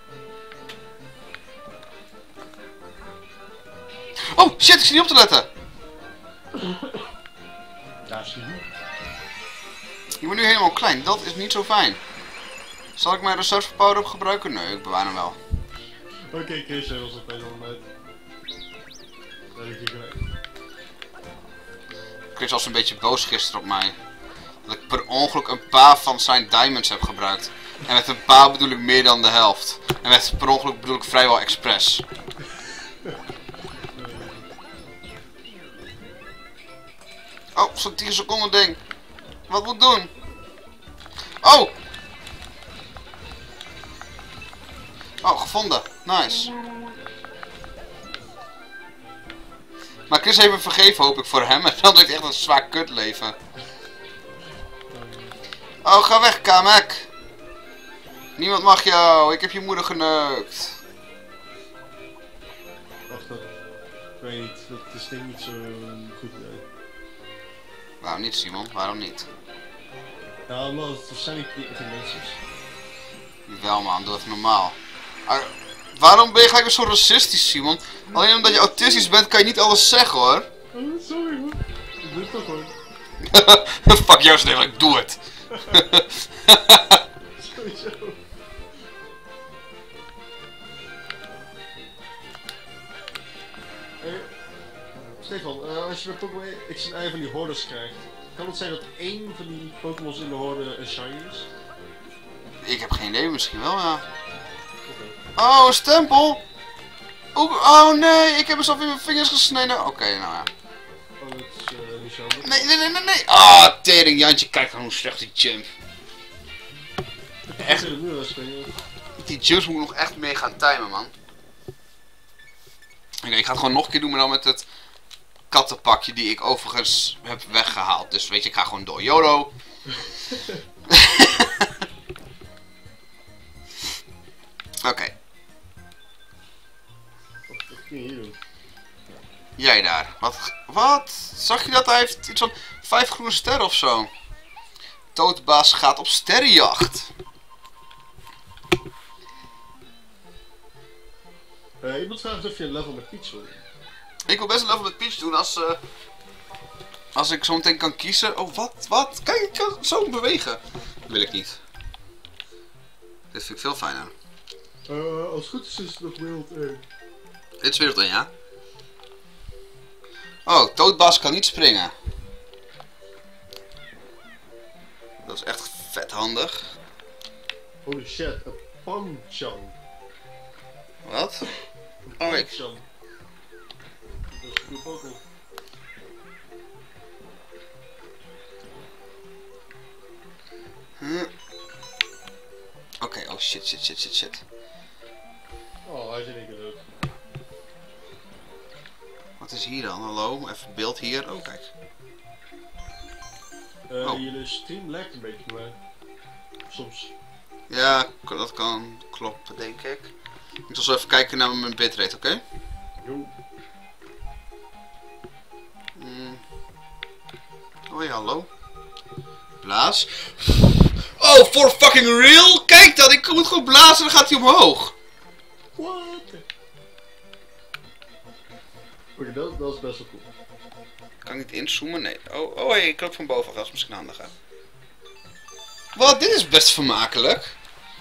Oh, shit, ik zit niet op te letten! Ja, is niet. Je wordt nu helemaal klein, dat is niet zo fijn. Zal ik mijn reserve power-up gebruiken? Nee, ik bewaar hem wel. Oké, Chris, hij was opeens al met. Dat heb ik gelijk. Chris was een beetje boos gisteren op mij. Dat ik per ongeluk een paar van zijn diamonds heb gebruikt. En met een paar bedoel ik meer dan de helft. En met per ongeluk bedoel ik vrijwel expres. Oh, zo'n 10 seconden ding. Wat moet ik doen? Oh! Oh, gevonden. Nice. Maar Chris heeft me vergeven, hoop ik, voor hem. En dan heeft hij echt een zwaar kutleven. Oh, ga weg, Kamek. Niemand mag jou. Ik heb je moeder geneukt. Wacht, dat... Ik weet niet. Dat is denk ik niet zo goed idee. Waarom niet, Simon? Waarom niet? Ja, omdat het waarschijnlijk geen mensen is. Wel man, doe even normaal. Waarom ben je gelijk weer zo racistisch, Simon? Alleen omdat je autistisch bent kan je niet alles zeggen, hoor. Oh, sorry hoor. Ik doe het toch gewoon. Fuck jou, Sneeuw, ik doe het. Sowieso. Stefan, als je bij Pokémon X en Y van die hordes krijgt, kan het zijn dat één van die Pokémons in de horde een shiny is? Ik heb geen idee, misschien wel, ja. Oké. Oh, een stempel! Oh nee, ik heb mezelf in mijn vingers gesneden. Oké, nou ja. Oh, dat is niet zo handig. Nee. Ah, tering, Jantje, kijk dan hoe slecht die jump. Echt? Ik nu wel springen. Die jumps moet ik nog echt mee gaan timen, man. Oké, ik ga het gewoon nog een keer doen, maar dan met het kattenpakje die ik overigens heb weggehaald. Dus weet je, ik ga gewoon door. YOLO! Oké, Wat kun je hier doen? jij daar. Wat? Zag je dat? Hij heeft iets van 5 groene sterren of zo. Toadbaas gaat op sterrenjacht. Iemand vraagt of je een level met Peach wil doen. Ik wil best een level met Peach doen als ik zo meteen kan kiezen. Oh, wat? Kijk, ik kan zo bewegen. Wil ik niet. Dit vind ik veel fijner. Als het goed is het nog wereld 1. Dit is wereld 1, ja? Oh, Toadbaas kan niet springen. Dat is echt vet handig. Holy shit, een Pancham. Wat? Een Oh, ik... Pancham. Dat is een goede Pokémon. Oké, oh shit. Oh, hij is in één keer dood. Wat is hier dan? Hallo? Even beeld hier. Oh, kijk. Oh. Jullie stream lijkt een beetje bij mij. Soms. Ja, dat kan kloppen, denk ik. Ik zal zo even kijken naar mijn bitrate, oké? Jo. Oh ja, hallo. Blaas. Oh, for fucking real? Kijk dan, ik moet gewoon blazen en dan gaat hij omhoog. What? Oké, dat is best wel cool. Kan ik niet inzoomen? Nee. Oh hey, ik loop van boven af, dat is misschien handiger. Wat, dit is best vermakelijk.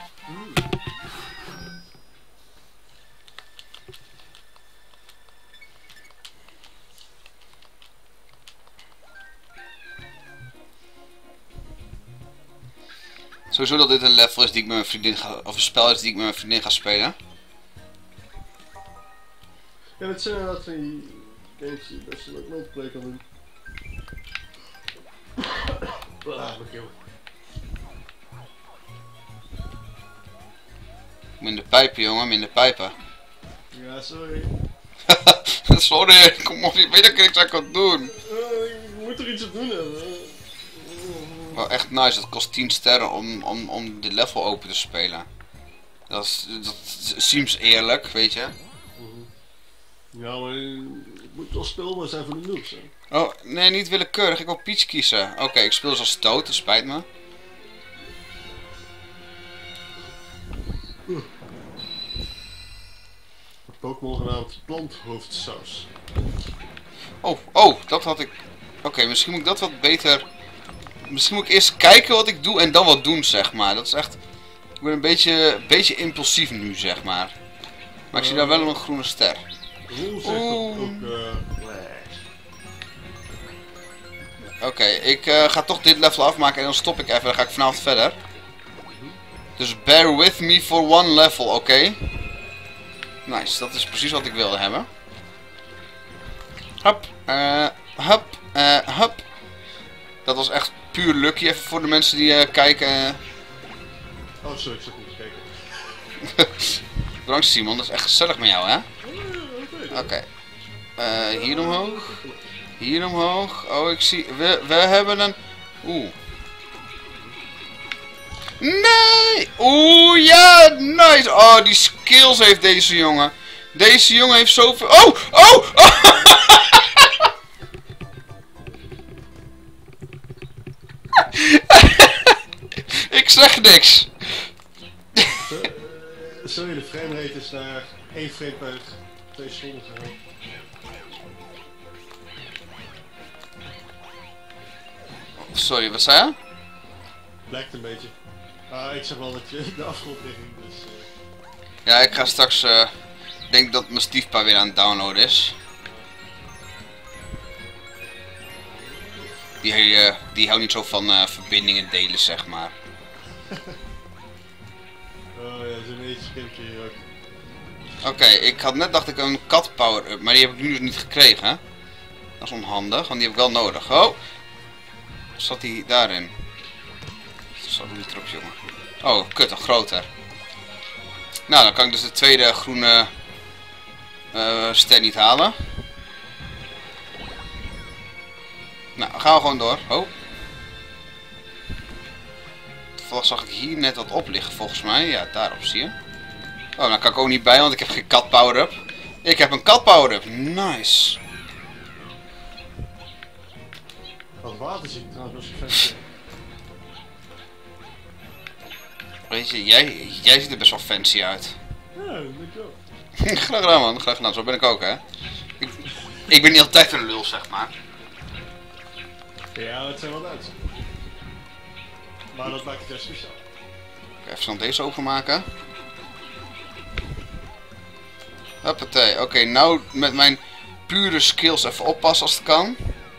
Sowieso dat dit een level is die ik met mijn vriendin ga, of een spel is die ik met mijn vriendin ga spelen. Ja, dat zijn inderdaad van die games die best wel leuk multiplayer kan doen. Mijn keel. Minder pijpen, jongen, minder pijpen. Ja, sorry. Sorry, kom op, ik weet dat ik niks aan kan doen. Ik moet er iets op doen hebben. Wel echt nice, dat kost 10 sterren om dit level open te spelen. Dat seems eerlijk, weet je. Ja, maar het moet wel speelbaar zijn voor de noobs, hè. Oh, nee, niet willekeurig, ik wil Peach kiezen. Oké, ik speel dus als Toad, dat spijt me. Een Pokémon genaamd Planthoofdsaus. Oh, dat had ik... Oké, misschien moet ik dat wat beter... Misschien moet ik eerst kijken wat ik doe en dan wat doen, zeg maar. Dat is echt... Ik ben een beetje impulsief nu, zeg maar. Maar ik zie daar wel een groene ster. Roel zegt dat ook, Oké, ik ga toch dit level afmaken en dan stop ik even. Dan ga ik vanavond verder. Dus bear with me for one level, oké? Nice, dat is precies wat ik wilde hebben. Hup, hup. Dat was echt puur lucky, even voor de mensen die kijken. Oh, sorry, ik zat niet te kijken. Bedankt Simon, dat is echt gezellig met jou, hè? Oké. Hier omhoog. Hier omhoog. Oh, ik zie... We hebben een... Oeh. Nee! Oeh, ja, nice! Oh, die skills heeft deze jongen. Deze jongen heeft zoveel... Oh! Ik zeg niks. Sorry, de framerate is naar 1 frame per 2 seconden gegaan. Sorry, wat zei je? Blijkt een beetje. Ik zeg wel dat je de afgrond liggen, dus... Ja, ik ga straks... denk dat mijn stiefpa weer aan het downloaden is. Die houdt niet zo van verbindingen delen, zeg maar. Oh ja, zo'n beetje kindje hier ook. Oké, ik had net dacht ik een kat power-up, maar die heb ik nu dus niet gekregen. Dat is onhandig, want die heb ik wel nodig. Oh! Zat die daarin? Zat niet erop, jongen. Oh, kut, nog groter. Nou, dan kan ik dus de tweede groene ster niet halen. Nou, dan gaan we gewoon door. Oh. Toevallig zag ik hier net wat op liggen, volgens mij. Ja, daarop zie je. Oh, dan kan ik ook niet bij, want ik heb geen kat power-up. Ik heb een kat power-up. Nice. Wat water zie ik trouwens als een ventje. Weet je, jij ziet er best wel fancy uit. Ja, dankjewel. Graag gedaan, man. Graag gedaan. Zo ben ik ook, hè. Ik ben niet altijd een lul, zeg maar. Ja, dat zijn wel Duits. Maar dat maakt het juist speciaal. Even snel deze openmaken. Hoppatee. Oké, nou met mijn pure skills even oppassen als het kan.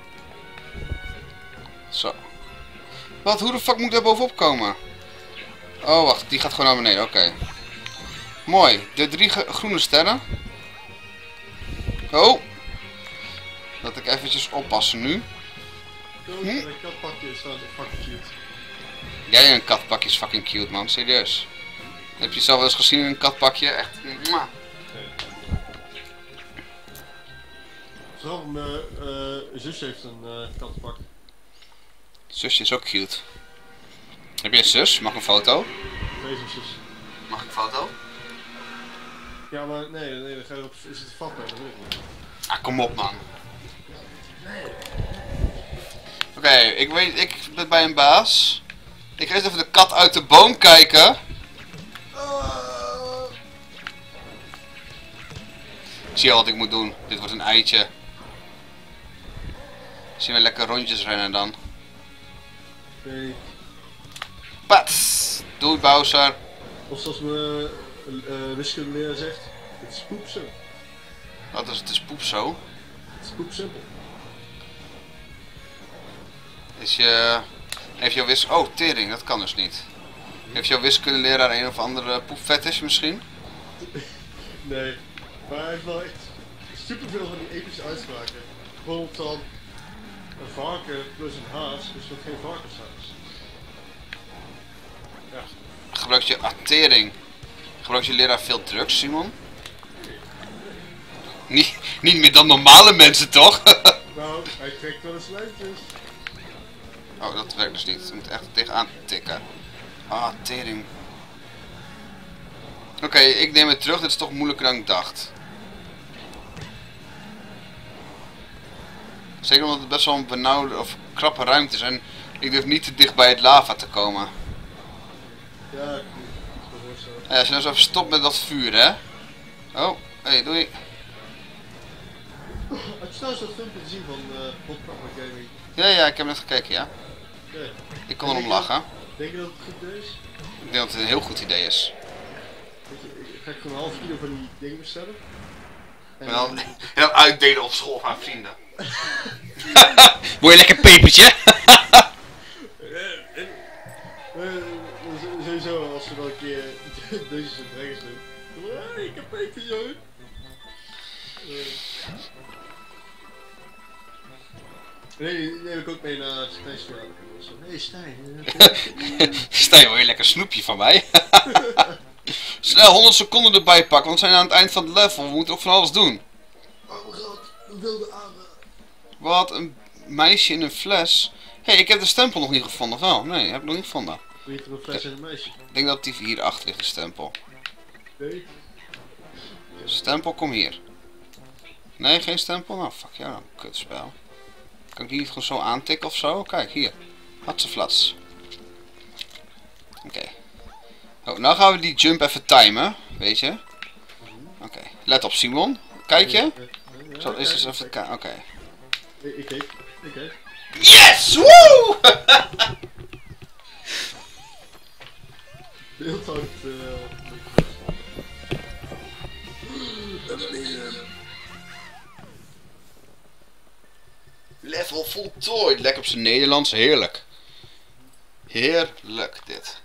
Zo. Wat? Hoe de fuck moet ik daar bovenop komen? Oh, wacht. Die gaat gewoon naar beneden. Oké. Mooi. De 3 groene sterren. Oh. Dat ik eventjes oppassen nu. Een katpakje is trouwens fucking cute. Jij een katpakje is fucking cute, man. Serieus. Heb je zelf wel eens gezien in een katpakje? Echt. Mwah. Vooral mijn zusje heeft een katpak. Zusje is ook cute. Heb je een zus? Mag ik een foto? Twee zusjes. Mag ik een foto? Ja, maar nee, dan ga je op. Is het vat bij? Dat weet ik niet. Ah, kom op, man. Oké, ik ben bij een baas. Ik ga eens even de kat uit de boom kijken. Ik zie al wat ik moet doen. Dit wordt een eitje. Zien we lekker rondjes rennen dan. Nee. Pats! Doei, Bowser. Of zoals mijn wiskundeleraar zegt, het is poep zo. Wat is het? Is poep zo? Het is poep simpel. Heeft jouw oh, tering, dat kan dus niet. Heeft jouw wiskundeleraar een of andere poepfetish misschien? Nee, maar hij heeft wel echt superveel van die epische uitspraken. Bijvoorbeeld dan een varken plus een haas, dus nog geen varkenshaas. Ja. Gebruikt je tering? Gebruikt je leraar veel drugs, Simon? Niet meer dan normale mensen, toch? Nou, hij trekt wel eens lijntjes. Oh, dat werkt dus niet. Je moet echt tegenaan tikken. Ah, tering. Oké, ik neem het terug. Dit is toch moeilijker dan ik dacht. Zeker omdat het best wel een benauwde of krappe ruimte is. En ik durf niet te dicht bij het lava te komen. Ja, ik kan me voorstellen. Ja, als je nou zo even stopt met dat vuur, hè. Oh, hey, doei. Had je trouwens dat filmpje gezien van Hot Proper Gaming? Ja, ik heb net gekeken, ja. Nee. Ik kon erom lachen. Denk je dat het goed is? Ik denk dat het een heel goed idee is. Weet je, ga ik gewoon een half kilo van die dingen bestellen? En dan uitdelen op school aan vrienden. Word je lekker pepertje? Sowieso, als we dan een keer Dungeons & Dragons doen. Hey, ik heb peper, jongen. Nee, die neem ik ook mee naar Stijn's verjaardag. Hey Stijn. Stijn, wil je lekker snoepje van mij? Snel 100 seconden erbij pakken, want we zijn aan het eind van het level. We moeten ook van alles doen. Oh mijn god, een wilde aarde. Wat, een meisje in een fles? Hé, ik heb de stempel nog niet gevonden, of wel? Nee, heb ik nog niet gevonden. Weet je een fles en een meisje? Ik denk dat die hier achter ligt, de stempel. Nee. Stempel, kom hier. Nee, geen stempel? Nou, fuck jou dan, kutspel. Kan ik die niet gewoon zo aantikken of zo? Kijk, hier. Hatseflats. Oké. Oh, nou gaan we die jump even timen, weet je. Oké, let op Simon. Kijk je? Ik zal eerst eens even kijken. Oké. Ik kijk. Yes! Woe! heel fout. Level voltooid. Lekker op zijn Nederlands. Heerlijk. Heerlijk dit.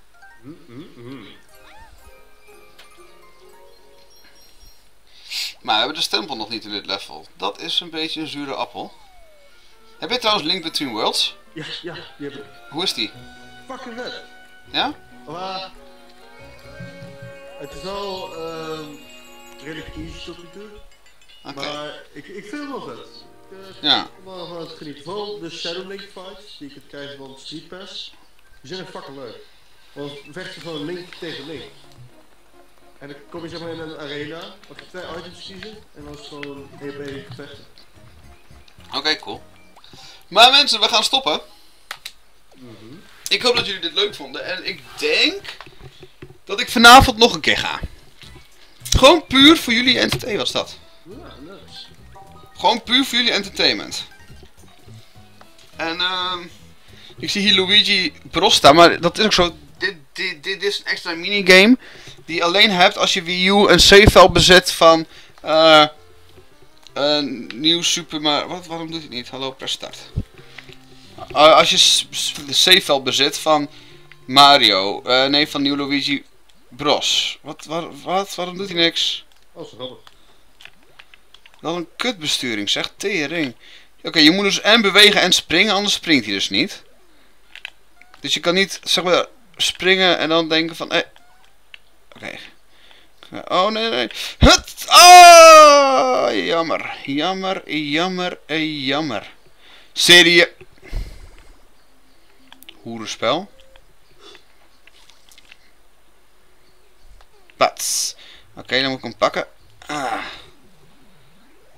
Maar we hebben de stempel nog niet in dit level. Dat is een beetje een zure appel. Heb je trouwens Link Between Worlds? Ja, die heb ik. Hoe is die? Fucking vet. Ja? Maar het is wel redelijk easy tot nu toe. Oké. Maar ik vind het wel vet. Ja. Ik kan wel van het genieten. Vooral de Shadow Link fights die ik heb krijgen van Street Pass. Die zijn echt fucking leuk. Want we vechten gewoon Link tegen Link. En dan kom je zeg maar in een arena, mag je 2 items kiezen en dan is het gewoon 1 gevechten. Oké, cool. Maar mensen, we gaan stoppen. Ik hoop dat jullie dit leuk vonden. En ik denk dat ik vanavond nog een keer ga. Gewoon puur voor jullie entertainment was dat. Ja, nice. Gewoon puur voor jullie entertainment. En ik zie hier Luigi Bros staan, maar dat is ook zo. Dit is een extra minigame die je alleen hebt als je Wii U een save-file bezet van nieuw Super Mario. Waarom doet hij het niet? Hallo, press start. Als je de save-file bezit van Mario, nee, van nieuw Luigi Bros. Waarom doet hij niks? Oh, zo grappig. Wel een kutbesturing, zeg, tering. Oké, je moet dus en bewegen en springen, anders springt hij dus niet. Dus je kan niet, zeg maar, springen en dan denken van, Oké. Oh, nee. Hut! Oh, jammer. Serie. Hoerenspel. Pats. Oké, dan moet ik hem pakken.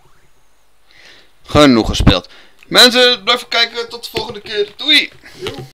Genoeg gespeeld. Mensen, blijf kijken. Tot de volgende keer. Doei!